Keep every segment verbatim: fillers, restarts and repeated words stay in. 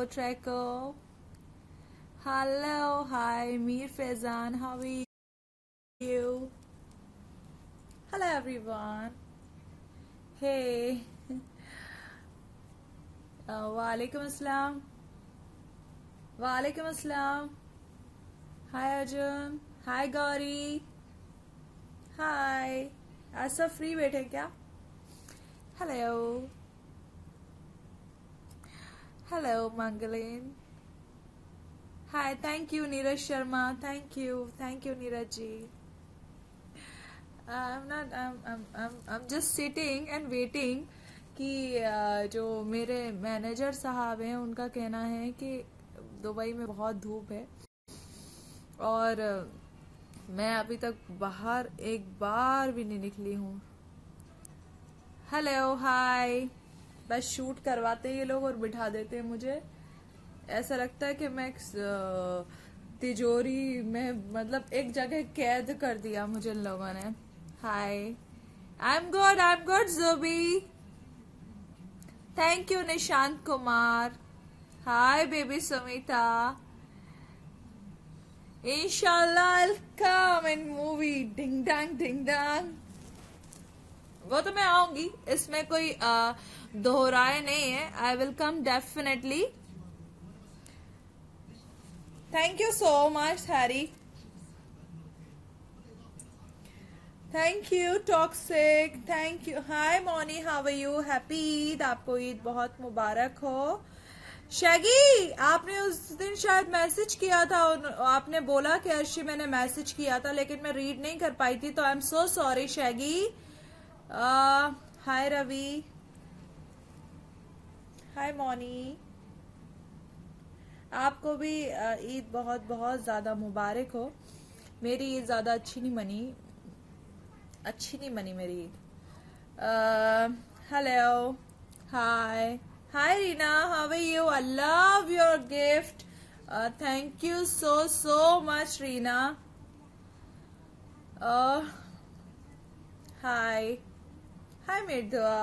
Treco. Hello, hi, Mir Faizan. How are you? Hello, everyone. Hey. Uh, Walaikum Assalam. Walaikum Assalam. Hi, Arjun. Hi, Gauri. Hi. आज सब free बैठे क्या? Hello. Hello, Mangaleen. Hi, thank you, Neeraj Sharma. Thank you, thank you, Neeraj ji. I'm not. I'm. I'm. I'm. I'm just sitting and waiting कि uh, जो मेरे manager साहब हैं उनका कहना है कि दुबई में बहुत धूप है और uh, मैं अभी तक बाहर एक बार भी नहीं निकली हूँ. Hello, hi. बस शूट करवाते हैं ये लोग और बिठा देते हैं मुझे. ऐसा लगता है कि मैं तिजोरी में मतलब एक जगह कैद कर दिया मुझे इन लोगों ने. Hi. I am good. I am good Zubi. Thank you Nishant Kumar. Hi baby Sumita. इंशाल्लाह I'll come in movie. डिंग डांग डिंग डांग. वो तो मैं आऊंगी, इसमें कोई दोहराए नहीं है. I will come definitely. Thank you so much Harry. Thank you toxic. Thank you. Hi Moni, how are you? Happy Eid. आपको ईद बहुत मुबारक हो. शैगी, आपने उस दिन शायद मैसेज किया था और आपने बोला कि अर्शी मैंने मैसेज किया था लेकिन मैं रीड नहीं कर पाई थी, तो I am so sorry Shaggy. Hi Ravi. Hi Moni. आपको भी ईद बहुत बहुत ज्यादा मुबारक हो. मेरी ईद ज्यादा अच्छी नहीं मनी. अच्छी नहीं मनी मेरी Eid. Hello. Hi. Hi Reena, how are you? I love your gift. Thank you so so much Reena. Hi. Hi Mridua.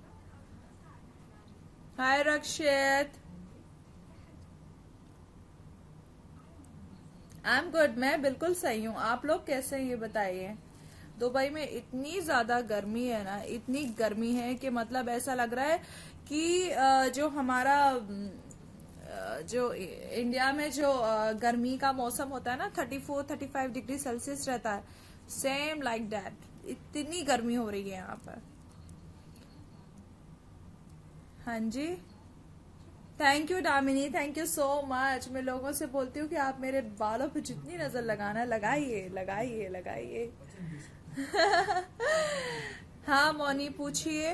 Hi Rakshit. I am good. मैं बिल्कुल सही हूँ. आप लोग कैसे हैं ये बताइए. दुबई में इतनी ज्यादा गर्मी है ना, इतनी गर्मी है कि मतलब ऐसा लग रहा है कि जो हमारा जो इंडिया में जो गर्मी का मौसम होता है ना, thirty four thirty five degree Celsius रहता है, सेम लाइक दैट. इतनी गर्मी हो रही है यहाँ पर. हाँ जी. Thank you Damini. Thank you so much. मैं लोगों से बोलती हूँ कि आप मेरे बालों पे जितनी नजर लगाना लगाइए लगाइए लगाइए. हाँ मोनी पूछिए.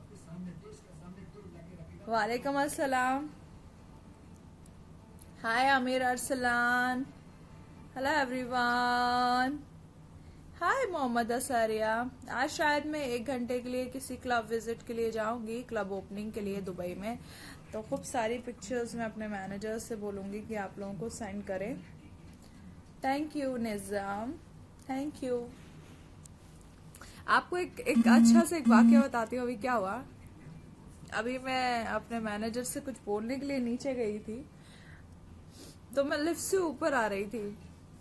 वालेकुम अस्सलाम. Hi Aamir Arsalan. Hello everyone. Hi Mohammad Asaria. आज शायद मैं एक घंटे के लिए किसी क्लब विजिट के लिए जाऊंगी, क्लब ओपनिंग के लिए दुबई में. तो खूब सारी पिक्चर्स मैं अपने मैनेजर से बोलूंगी कि आप लोगों को सेंड करें. Thank you Nizam. Thank you. आपको एक एक अच्छा से एक वाकया बताती हूँ. अभी क्या हुआ, अभी मैं अपने मैनेजर से कुछ बोलने के लिए नीचे गई थी, तो मैं लिफ्ट से ऊपर आ रही थी,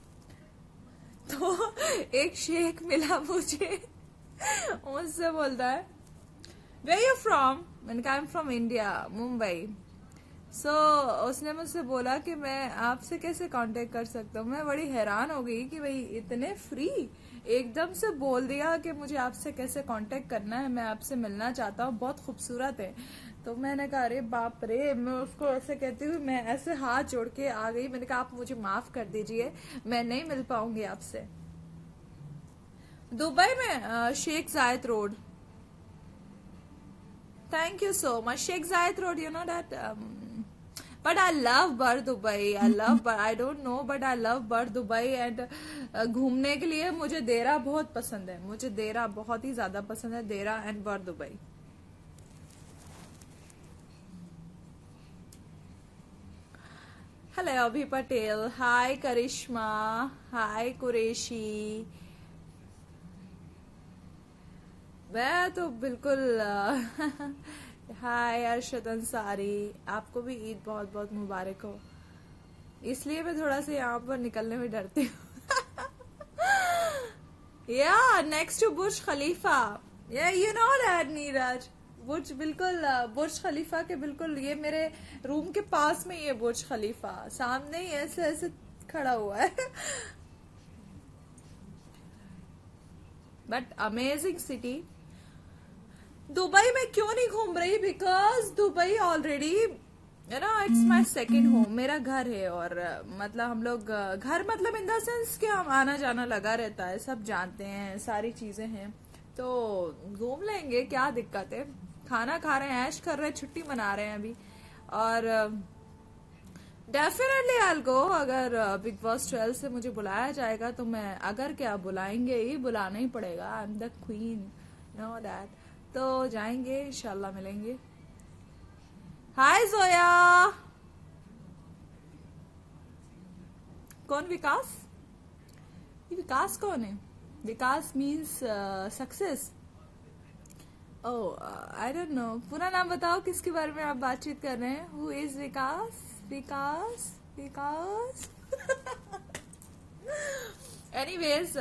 तो एक शेख मिला मुझे. मुझसे बोलता है वेयर यू फ्रॉम. मैंने कहा I am from India, Mumbai. So so, उसने मुझसे बोला कि मैं आपसे कैसे कांटेक्ट कर सकता हूँ. मैं बड़ी हैरान हो गई कि भाई इतने फ्री एकदम से बोल दिया कि मुझे आपसे कैसे कांटेक्ट करना है, मैं आपसे मिलना चाहता हूँ, बहुत खूबसूरत है. तो मैंने कहा अरे बाप रे. मैं उसको ऐसे कहती हूँ, मैं ऐसे हाथ जोड़ के आ गई. मैंने कहा आप मुझे माफ कर दीजिए, मैं नहीं मिल पाऊंगी आपसे. दुबई में Sheikh Zayed road. Thank you so much. Sheikh Zayed road, you know that. But I love Bar Dubai. I love Bar. I don't know, but I love Bar Dubai. And घूमने के लिए मुझे देरा बहुत पसंद है. मुझे देरा बहुत ही ज्यादा पसंद है. देरा एंड Bar Dubai. हेलो अभी पटेल. हाय करिश्मा. हाय कुरेशी. मैं तो बिल्कुल हाय अरशद अंसारी, आपको भी ईद बहुत बहुत मुबारक हो। इसलिए मैं थोड़ा सा यहाँ पर निकलने में डरती हूँ। या नेक्स्ट टू बुर्ज खलीफा, या you know that Neeraj, Burj बिल्कुल अ, बुर्ज खलीफा के बिल्कुल ये मेरे रूम के पास में ये बुर्ज खलीफा सामने ही ऐसे ऐसे खड़ा हुआ है। But amazing city. दुबई में क्यों नहीं घूम रही? Because Dubai already you know it's my second home, मेरा घर है। और uh, मतलब हम लोग uh, घर मतलब इन द सेंस कि हम आना जाना लगा रहता है, सब जानते हैं, सारी चीजें हैं, तो घूम लेंगे, क्या दिक्कत है। खाना खा रहे हैं, ऐश कर रहे हैं, छुट्टी मना रहे हैं अभी। और डेफिनेटली आई गो। अगर बिग बॉस ट्वेल्व से मुझे बुलाया जाएगा तो मैं, अगर क्या बुलाएंगे ही, बुलाना ही पड़ेगा। I am the queen, know that. तो जाएंगे इंशाल्लाह, मिलेंगे। हाय जोया। कौन विकास? ये विकास कौन है? Vikas means success. Oh I don't know. पूरा नाम बताओ, किसके बारे में आप बातचीत कर रहे हैं? Who is Vikas? Vikas Vikas. Anyways,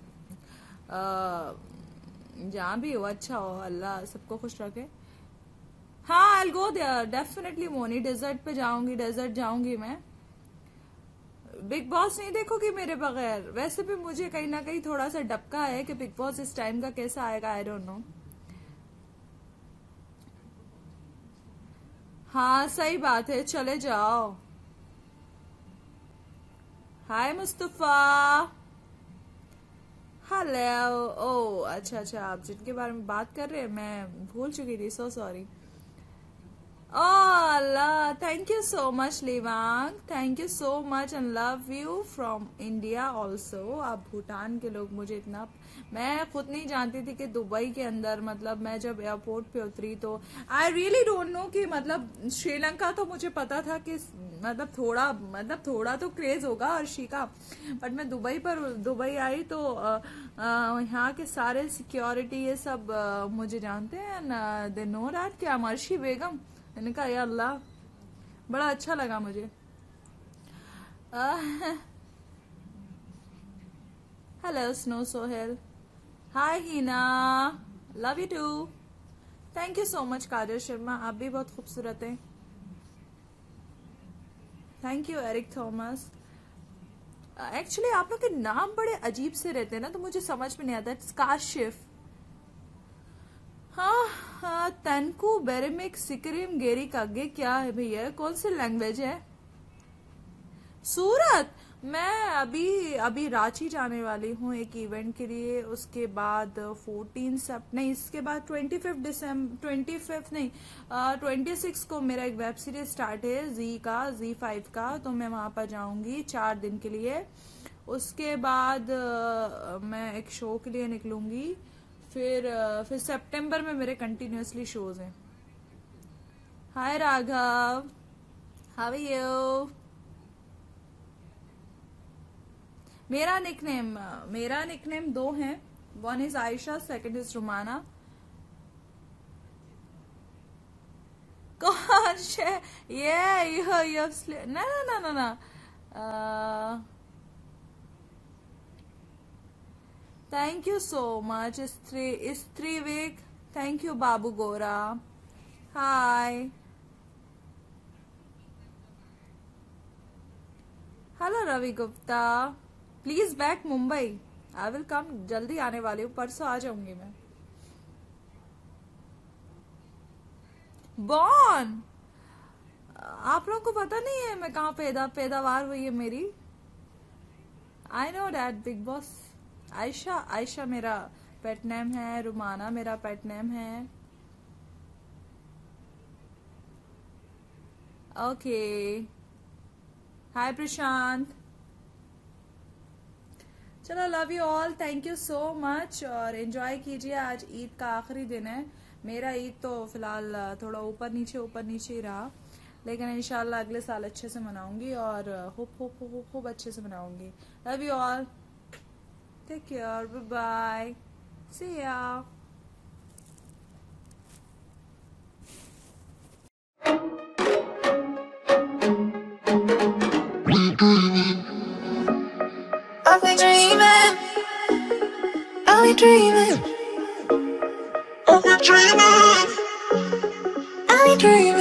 जहाँ भी हो अच्छा हो, अल्लाह सबको खुश रखे। हाँ I go there definitely Moni. Desert पे जाऊंगी, डेजर्ट जाऊंगी मैं। बिग बॉस नहीं देखोगी मेरे बगैर? वैसे भी मुझे कहीं ना कहीं थोड़ा सा डपका है कि बिग बॉस इस टाइम का कैसा आएगा, आई डोंट नो। हाँ सही बात है, चले जाओ। हाय मुस्तफा। हेलो। ओ अच्छा अच्छा, आप जिनके बारे में बात कर रहे हैं मैं भूल चुकी थी, so sorry. Oh Allah, thank you so much Liwang, thank you so much and love you from India also। आप भूटान के लोग, मुझे इतना, मैं खुद नहीं जानती थी कि दुबई के अंदर, मतलब मैं जब एयरपोर्ट पे उतरी तो आई रियली डोंट नो कि मतलब श्रीलंका तो मुझे पता था कि मतलब थोड़ा मतलब थोड़ा तो क्रेज होगा अर्शी का, बट मैं दुबई पर दुबई आई तो अ, अ, यहाँ के सारे सिक्योरिटी ये सब अ, मुझे जानते हैं, दे नो दैट कि I'm अर्शी बेगम। मैंने कहा या अल्लाह, बड़ा अच्छा लगा मुझे। Hello snow Sohail. Hi Heena, love you too. Thank you so much Kajal Sharma, आप भी बहुत खूबसूरत हैं। Thank you Eric Thomas. Actually आप लोग के नाम बड़े अजीब से रहते हैं ना, तो मुझे समझ में नहीं आता। स्काशिफ, हाँ हाँ। तनकू बेरेमिक सिकरिम गेरी कागे, क्या है भैया? कौन सी लैंग्वेज है? सूरत। मैं अभी अभी रांची जाने वाली हूँ एक इवेंट के लिए। उसके बाद फोर्टीन सब नहीं, इसके बाद ट्वेंटी फिफ्थ दिसंबर, ट्वेंटी फिफ्थ नहीं, ट्वेंटी सिक्स को मेरा एक वेब सीरीज स्टार्ट है जी का, जी फाइव का, तो मैं वहां पर जाऊंगी चार दिन के लिए। उसके बाद अ, मैं एक शो के लिए निकलूंगी। फिर अ, फिर सितंबर में मेरे कंटिन्यूअसली शोज हैं। Hi Raghav, how are you? मेरा निकनेम मेरा निकनेम दो हैं। One is Ayesha, second is Rumana. कौन से? ये यू यू ना ना ना ना। थैंक यू सो मच स्त्री स्त्री week. Thank you Babu Gora. Hi. Hello Ravi Gupta. Please back Mumbai. I will come, जल्दी आने वाली हूँ, परसों आ जाऊंगी मैं। बॉर्न, आप लोगों को पता नहीं है मैं कहाँ पैदा पैदावार हुई है मेरी? I know that Bigg Boss. Ayesha, Ayesha मेरा पेट नेम है, रुमाना मेरा पेट नेम है। ओके। हाय प्रशांत। चलो love you all, thank you so much, और एंजॉय कीजिए। आज ईद का आखिरी दिन है। मेरा ईद तो फिलहाल थोड़ा ऊपर नीचे ऊपर नीचे ही रहा, लेकिन इंशाल्लाह अगले साल अच्छे से मनाऊंगी, और होप होप होप खूब अच्छे से मनाऊंगी। Love you all, take care, bye bye, see ya. I've been dreaming, I've been dreaming, I've been dreaming, I've been dreaming.